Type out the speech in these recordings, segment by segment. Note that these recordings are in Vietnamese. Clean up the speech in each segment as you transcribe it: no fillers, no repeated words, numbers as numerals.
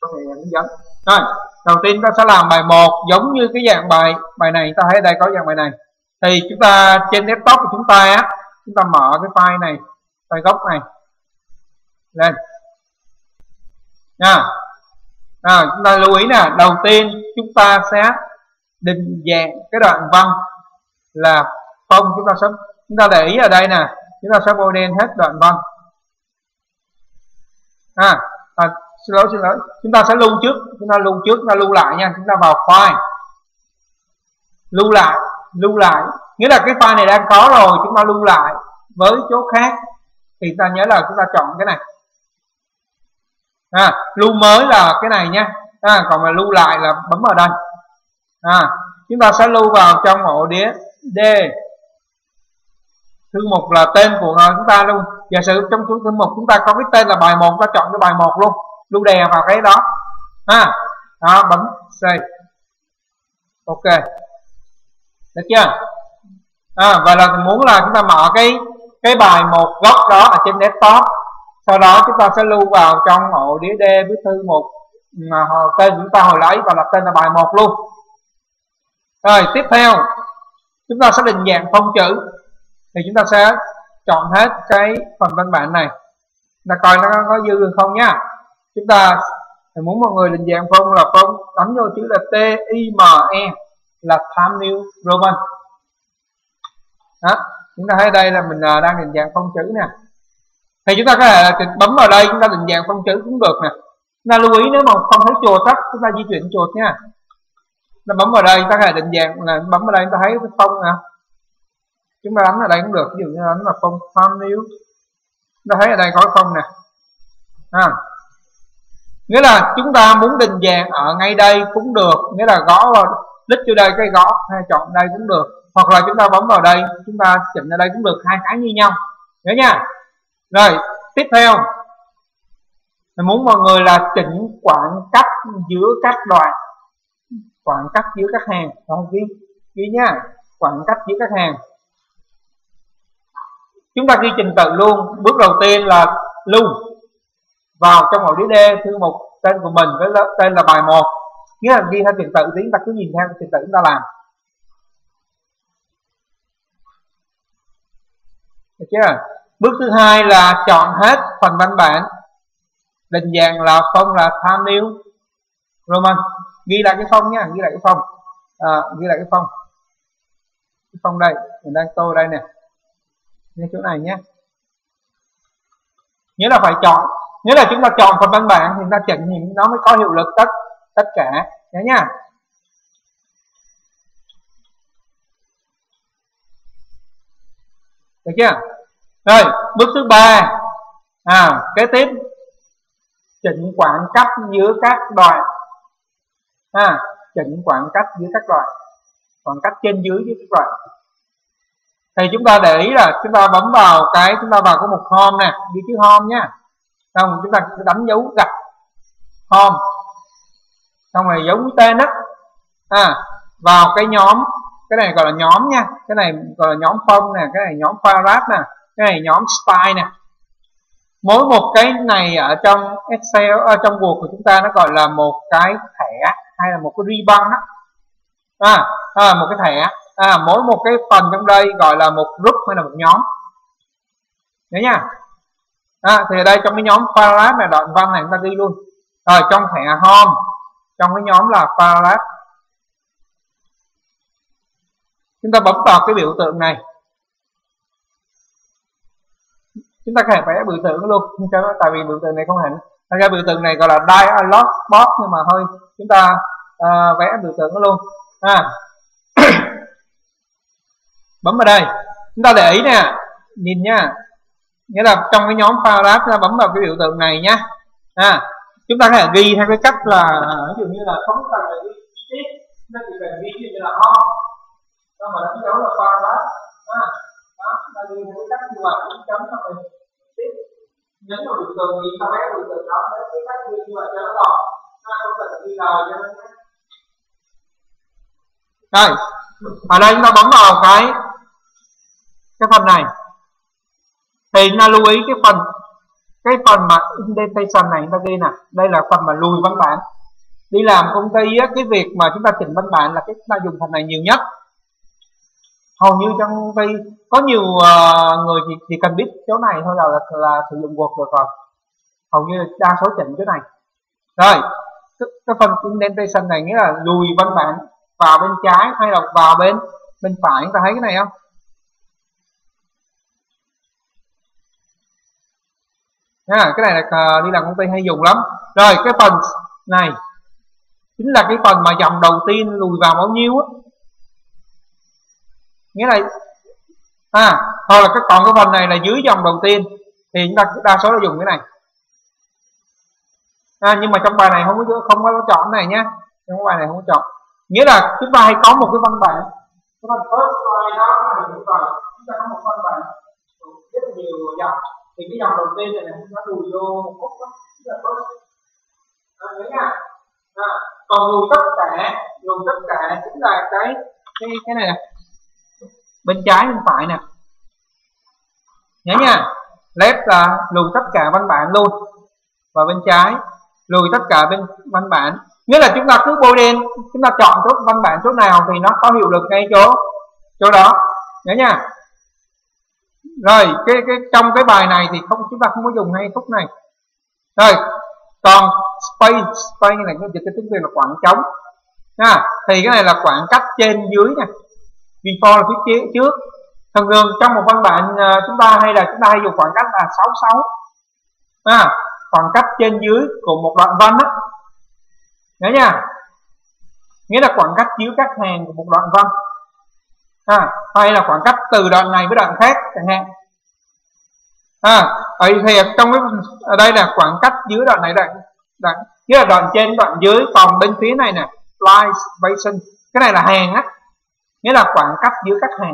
có thể hướng dẫn. Rồi, đầu tiên ta sẽ làm bài 1 giống như cái dạng bài này. Ta thấy ở đây có dạng bài này. Thì chúng ta trên desktop của chúng ta á, chúng ta mở cái file này, file gốc này lên nha. Chúng ta lưu ý nè, đầu tiên chúng ta sẽ định dạng cái đoạn văn là phông. Chúng ta để ý ở đây nè, chúng ta sẽ bôi đen hết đoạn văn. Xin lỗi, chúng ta sẽ lưu trước, chúng ta lưu lại nha. Chúng ta vào file, lưu lại, nghĩa là cái file này đang có rồi, chúng ta lưu lại với chỗ khác. Thì ta nhớ là chúng ta chọn cái này. Lưu mới là cái này nha. Còn mà lưu lại là bấm vào đây. Chúng ta sẽ lưu vào trong ổ đĩa D. Thư mục là tên của chúng ta luôn. Giả sử trong thư mục chúng ta có cái tên là bài 1, ta chọn cái bài 1 luôn, lưu đè vào cái đó. Bấm save. Ok, được chưa? Và là muốn là chúng ta mở cái bài 1 gốc đó ở trên desktop. Sau đó chúng ta sẽ lưu vào trong ổ đĩa D với thư mục mà tên chúng ta hồi lấy và đặt tên là bài 1 luôn. Rồi tiếp theo chúng ta sẽ định dạng phông chữ. Thì chúng ta sẽ chọn hết cái phần văn bản này, ta coi nó có dư được không nhá. Chúng ta muốn mọi người định dạng phông là phông đánh vô chữ là TIME, là Times New Roman. Chúng ta thấy đây là mình đang định dạng phông chữ nè. Thì chúng ta có thể bấm vào đây, chúng ta định dạng phông chữ cũng được nè. Chúng ta lưu ý nếu mà không thấy chuột á, chúng ta di chuyển chuột nha. Chúng ta bấm vào đây, chúng ta có thể định dạng là bấm vào đây, chúng ta thấy cái phông nè. Chúng ta đánh ở đây cũng được, ví dụ như đánh là phông Times New. Chúng ta thấy ở đây có phông nè. Nghĩa là chúng ta muốn định dạng ở ngay đây cũng được, nghĩa là gõ vào lít vô đây cái gõ, hay chọn đây cũng được, hoặc là chúng ta bấm vào đây, chúng ta chỉnh ở đây cũng được, hai cái như nhau, nhớ nha. Rồi tiếp theo mình muốn mọi người là chỉnh khoảng cách giữa các đoạn, khoảng cách giữa các hàng. Ghi nha, khoảng cách giữa các hàng. Chúng ta ghi trình tự luôn. Bước đầu tiên là lưu vào trong ổ đĩa D thư mục tên của mình với tên là bài 1. Nghĩa là ghi theo trình tự, thì chúng ta cứ nhìn theo trình tự chúng ta làm. Được chưa? Bước thứ hai là chọn hết phần văn bản, định dạng là phông là Times New Roman. Ghi lại cái phông nhá, ghi lại cái phông. Ghi lại cái phông. Cái phông đây, mình đang tô đây nè. Ngay chỗ này nhé. Nghĩa là phải chọn, nghĩa là chúng ta chọn phần văn bản thì chúng ta chỉnh thì nó mới có hiệu lực tất cả, nhớ nha. Được chưa? Rồi bước thứ ba, kế tiếp chỉnh khoảng cách giữa các đoạn. Chỉnh khoảng cách giữa các đoạn, khoảng cách trên dưới với các đoạn. Thì chúng ta để ý là chúng ta bấm vào chúng ta vào cái mục home nè, ghi chữ home nhá. Xong chúng ta sẽ đánh dấu gạch home, xong rồi dấu mũi tên á, vào cái nhóm, cái này gọi là nhóm nha, cái này gọi là nhóm phông nè, cái này nhóm paragraph nè, cái này nhóm style nè. Mỗi một cái này ở trong Excel, ở trong Word của chúng ta nó gọi là một cái thẻ hay là một cái ribbon á, một cái thẻ. Mỗi một cái phần trong đây gọi là một group hay là một nhóm, nhớ nha. Thì ở đây trong cái nhóm paragraph này, đoạn văn này chúng ta ghi luôn. Rồi trong thẻ home, trong cái nhóm là paragraph, chúng ta bấm vào cái biểu tượng này. Chúng ta có thể vẽ biểu tượng luôn, tại vì biểu tượng này không hẳn. Thật ra biểu tượng này gọi là dialog box, nhưng mà thôi chúng ta vẽ biểu tượng luôn. Bấm vào đây, chúng ta để ý nè, nhìn nha, nghĩa là trong cái nhóm paragraph chúng ta bấm vào cái biểu tượng này nhá. Chúng ta có thể ghi theo cái cách là ví dụ như là không cần phải ghi chi tiết, chúng ta chỉ cần ghi như là home, xong rồi đánh dấu là paragraph. Đó, chúng ta ghi theo cái cách như vậy, chấm xong rồi tiếp nhấn vào biểu tượng, nhìn ta vẽ biểu tượng đó, lấy cái cách ghi như vậy cho nó gọn, không cần ghi lời cho nó. Rồi ở đây chúng ta bấm vào cái phần này thì chúng ta lưu ý cái phần cái phần mà indentation này chúng ta ghi nè, đây là phần mà lùi văn bản. Đi làm công ty á, cái việc mà chúng ta chỉnh văn bản là cái chúng ta dùng phần này nhiều nhất. Hầu như trong công ty có nhiều người chỉ cần biết chỗ này thôi là sử dụng Word được rồi. Hầu như đa số chỉnh chỗ này. Rồi cái phần indentation này nghĩa là lùi văn bản vào bên trái hay là vào bên phải. Chúng ta thấy cái này không? Cái này là đi làm công ty hay dùng lắm. Rồi cái phần này chính là cái phần mà dòng đầu tiên lùi vào bao nhiêu á, nghĩa là thôi là còn cái phần này là dưới dòng đầu tiên thì chúng ta đa số là dùng cái này. Nhưng mà trong bài này không có chọn này nhé, trong bài này không có chọn, nghĩa là chúng ta hay có một cái văn bản, cái phần first slide đó là chúng ta có một văn bản rất là nhiều dòng, thì cái dòng đầu tiên này nó lùi vô một phút đó, rất là first. Nhớ nha. Còn lùi tất cả chính là cái này nè, bên trái bên phải nè, nhớ nha. Left là lùi tất cả văn bản luôn, và bên trái lùi tất cả bên văn bản, nghĩa là chúng ta cứ bôi đen, chúng ta chọn chốt văn bản chỗ nào thì nó có hiệu lực ngay chỗ đó, nhớ nha. Rồi trong cái bài này thì chúng ta không có dùng ngay phút này. Rồi còn space này cái dịch tiếng Việt là khoảng trống thì cái này là khoảng cách trên dưới nè, before là phía trước. Thường thường trong một văn bản chúng ta hay dùng khoảng cách là 66, khoảng cách trên dưới của một đoạn văn đó, nhớ nha, nghĩa là khoảng cách giữa các hàng của một đoạn văn, hay là khoảng cách từ đoạn này với đoạn khác chẳng hạn. Thì trong ở đây là khoảng cách giữa đoạn này nghĩa là đoạn trên đoạn dưới, còn bên phía này nè line spacing, cái này là hàng á, nghĩa là khoảng cách giữa các hàng.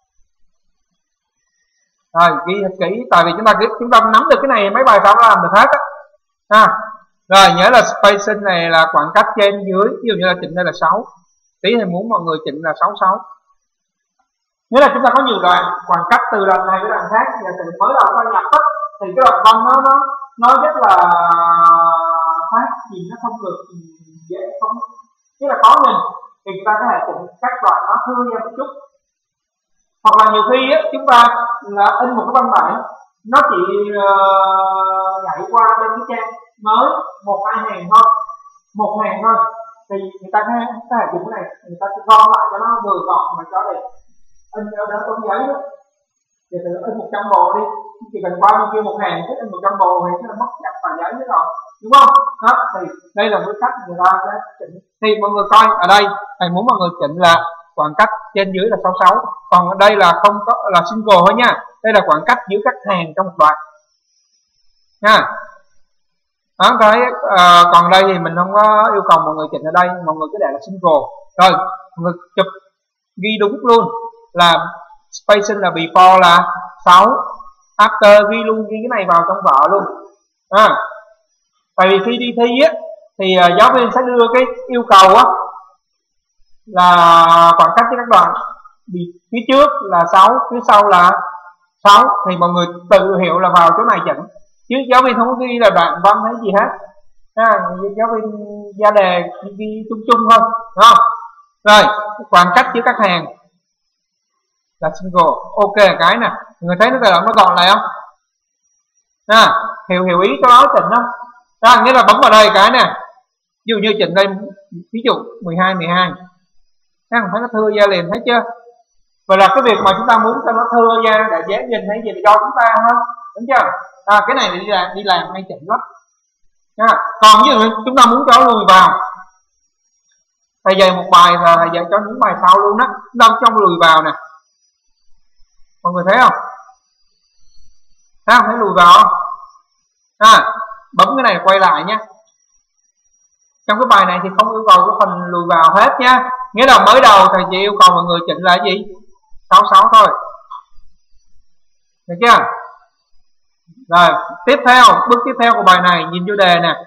Rồi ghi kỹ, tại vì chúng ta nắm được cái này mấy bài sau nó làm được hết á. Rồi nhớ là spacing này là khoảng cách trên dưới, ví dụ như là chỉnh đây là 6, tí thì muốn mọi người chỉnh là 66. Nghĩa là chúng ta có nhiều đoạn khoảng cách từ đoạn này với đoạn khác, và mới đầu chúng ta nhập á thì cái đoạn văn nó rất là phát gì, nó không được dễ, không, nghĩa là có nhìn thì chúng ta có thể chỉnh các đoạn nó thưa ra một chút. Hoặc là nhiều khi á, chúng ta là in một cái văn bản nó chỉ nhảy qua bên cái trang mới một hàng thôi, thì người ta có thể dùng cái này, người ta sẽ gom lại cho nó vừa gọn mà cho đẹp. In theo đó tấm giấy đó, thì từ in 100 bộ đi, chỉ cần qua bên kia một hàng thích in 100 bộ thì nó mất chặt vào giấy hết rồi, đúng không? Đó, thì đây là một cách người ta sẽ chỉnh. Thì mọi người coi ở đây thầy muốn mọi người chỉnh là khoảng cách trên dưới là 66, còn ở đây là không có, là single thôi nha. Đây là khoảng cách giữa các hàng trong một đoạn nha. Đó, còn đây thì mình không có yêu cầu mọi người chỉnh ở đây, mọi người cứ để là single. Rồi mọi người chụp ghi đúng luôn là spacing là before là 6, after ghi luôn, ghi cái này vào trong vở luôn. Tại vì khi đi thi á thì giáo viên sẽ đưa cái yêu cầu á là khoảng cách với các đoạn, phía trước là 6, phía sau là 6, thì mọi người tự hiểu là vào chỗ này chỉnh, chứ giáo viên không có ghi là đoạn văn hay gì hết. Giáo viên ra đề ghi chung chung thôi, đúng không? Rồi khoảng cách giữa các hàng là single. Ok, cái nè người thấy nó tự động nó gọn lại không? Hiểu ý cho nó chỉnh không? Nghĩa là bấm vào đây cái nè, ví dụ như chỉnh đây, ví dụ 12 không thấy nó thưa ra liền, thấy chưa? Vậy là cái việc mà chúng ta muốn cho nó thưa ra để dễ nhìn thấy gì thì do chúng ta thôi, đúng chưa? Cái này đi làm hay chỉnh lắm. Còn ví dụ chúng ta muốn cho lùi vào, thầy dạy một bài và thầy dạy cho những bài sau luôn đó, chúng ta trong lùi vào nè, mọi người thấy không? Thấy lùi vào không? Bấm cái này quay lại nhé. Trong cái bài này thì không yêu cầu cái phần lùi vào hết nhé, nghĩa là mới đầu thầy chỉ yêu cầu mọi người chỉnh là cái gì? 66 thôi, được chưa? Rồi bước tiếp theo của bài này, nhìn vô đề nè,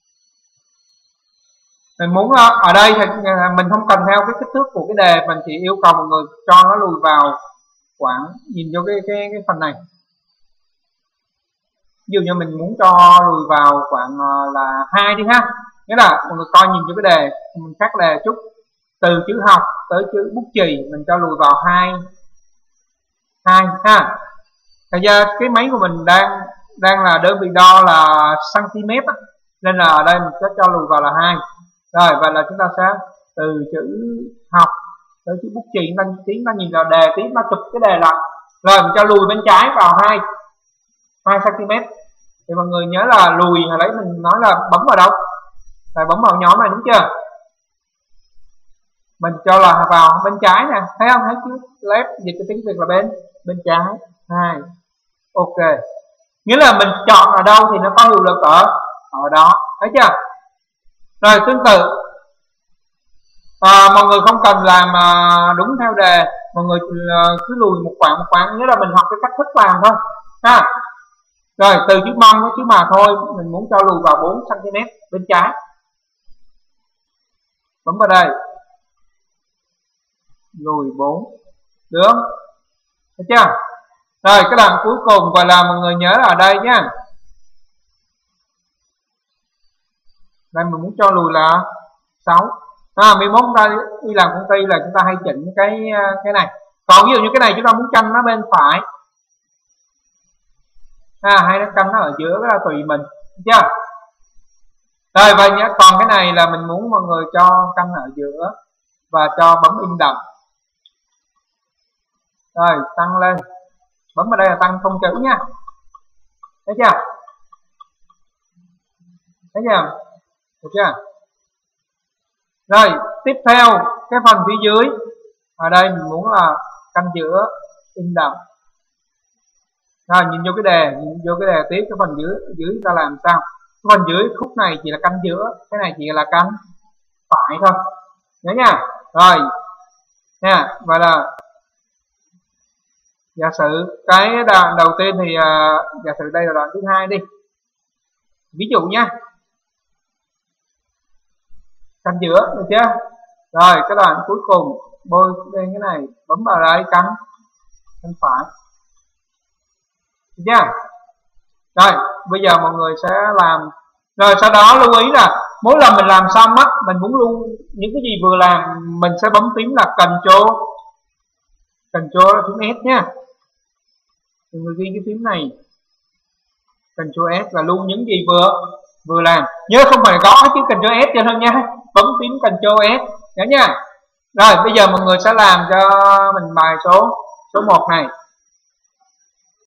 mình muốn ở đây thì mình không cần theo cái kích thước của cái đề, mình chỉ yêu cầu mọi người cho nó lùi vào khoảng, nhìn vô cái phần này, ví dụ như mình muốn cho lùi vào khoảng là 2 đi ha, nghĩa là mọi người coi nhìn cho cái đề mình khác đề chút, từ chữ học tới chữ bút chì mình cho lùi vào 2 ha. Thật ra cái máy của mình đang là đơn vị đo là cm nên là ở đây mình sẽ cho lùi vào là 2. Rồi và là chúng ta sẽ từ chữ học tới chữ bút chì, tiếng ta nhìn vào đề, tiếng ta chụp cái đề lại, rồi mình cho lùi bên trái vào 2 cm. Thì mọi người nhớ là lùi hồi đấy mình nói là bấm vào đâu, là bấm vào nhóm này đúng chưa, mình cho là vào bên trái nè, thấy không, thấy chứ left dịch cái tiếng Việt là bên trái 2. Ok, nghĩa là mình chọn ở đâu thì nó có hiệu lực ở đó, thấy chưa. Rồi tương tự mọi người không cần làm đúng theo đề, mọi người cứ lùi một khoảng, nghĩa là mình học cái cách thức làm thôi ha. Rồi từ chữ mong đến chữ mà thôi mình muốn cho lùi vào 4 cm bên trái, bấm vào đây, lùi 4, được không, thấy chưa. Rồi cái đoạn cuối cùng gọi là mọi người nhớ ở đây nhá, đây mình muốn cho lùi là 6. 11 chúng ta đi làm công ty là chúng ta hay chỉnh cái này, còn ví dụ như cái này chúng ta muốn canh nó bên phải hay nó canh nó ở giữa, cái là tùy mình, được chưa. Rồi và nhớ còn cái này là mình muốn mọi người cho canh ở giữa và cho bấm in đậm. Rồi tăng lên, bấm vào đây là tăng không chữ nha, thấy chưa, thấy chưa, được chưa. Rồi tiếp theo cái phần phía dưới, ở đây mình muốn là canh giữa in đậm. Rồi nhìn vô cái đề tiếp, cái phần dưới ta làm sao, cái phần dưới khúc này chỉ là canh giữa, cái này chỉ là canh phải thôi, nhớ nha. Rồi nha, và là giả sử cái đoạn đầu tiên thì giả sử đây là đoạn thứ 2 đi, ví dụ nhé, canh giữa, được chưa. Rồi cái đoạn cuối cùng bôi lên cái này, bấm vào đây canh phải, được chưa. Rồi bây giờ mọi người sẽ làm, rồi sau đó lưu ý là mỗi lần mình làm xong á, mình muốn lưu những cái gì vừa làm mình sẽ bấm phím là Ctrl là phím S nha, mọi người ghi cái phím này Ctrl S là lưu những gì vừa làm, nhớ không phải gõ chứ Ctrl S cho thôi nha, bấm phím Ctrl S nhớ nha. Rồi bây giờ mọi người sẽ làm cho mình bài số 1 này.